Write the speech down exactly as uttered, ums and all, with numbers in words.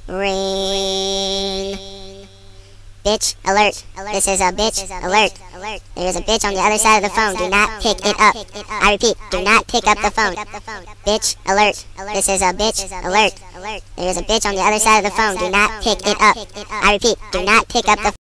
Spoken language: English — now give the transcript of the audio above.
Ring. Bitch alert. This is a bitch alert. There is a bitch on the other side of the phone. Do not pick it up. I repeat, do not pick up the phone. Bitch alert. This is a bitch alert. There is a bitch on the other side of the phone. Do not pick it up. I repeat, do not pick up the phone.